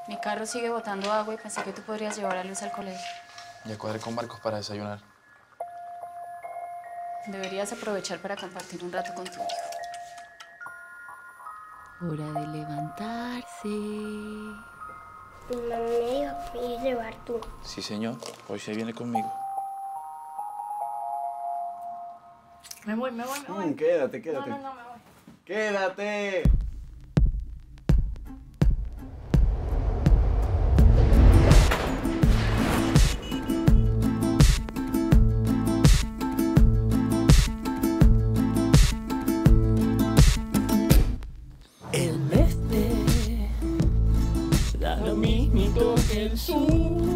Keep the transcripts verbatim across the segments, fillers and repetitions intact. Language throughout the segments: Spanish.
Mi carro sigue botando agua y pensé que tú podrías llevar a Luz al colegio. Ya cuadré con Marcos para desayunar. Deberías aprovechar para compartir un rato con tu hijo. Hora de levantarse. Mi mamá me dijo que me iba a llevar tú. Sí, señor. Hoy se viene conmigo. Me voy, me voy, me voy. Mm, quédate, quédate. No, no, no, me voy. ¡Quédate! El este da lo mismito que el sur.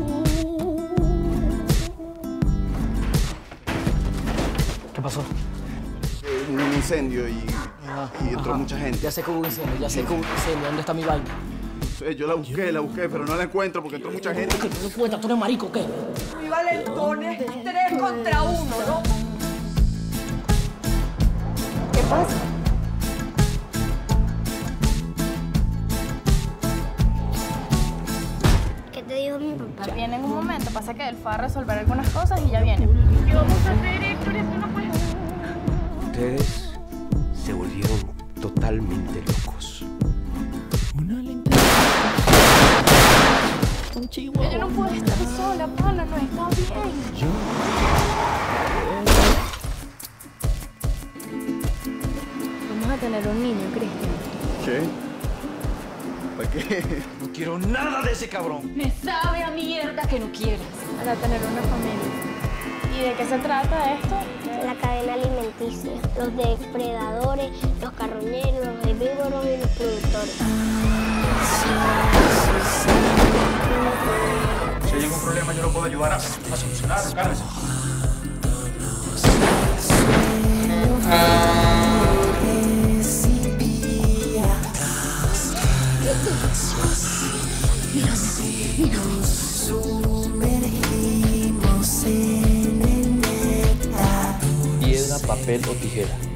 ¿Qué pasó? Eh, un incendio y, y entró Ajá. mucha gente. Ya sé que hubo un incendio, ya sé que hubo un incendio. ¿Dónde está mi vaina? Eh, Yo la busqué, la busqué, pero no la encuentro porque entró mucha gente. ¿Qué no cuenta? ¿Tú eres marico o qué? Muy valentones, tres contra uno, ¿no? ¿Qué pasa? ¿Qué te dijo mi papá? Ya viene en un momento. Pasa que él fue a resolver algunas cosas y ya viene. ¿Qué vamos a hacer, Héctor? Esto no puede ser. Ustedes se volvieron totalmente locos. Una lenta. Un chihuahua. Ella no puede estar sola, pana, no está bien. Yo. Vamos a tener un niño, Cristian. ¿Qué? ¿Para qué? No quiero nada de ese cabrón. Me sabe a mierda que no quieras. Para tener una familia. ¿Y de qué se trata esto? La cadena alimenticia, los depredadores, los carroñeros, los herbívoros y los productores. Si hay algún problema, yo lo puedo ayudar a, a solucionar. Cálmese. Piedra, papel o tijera.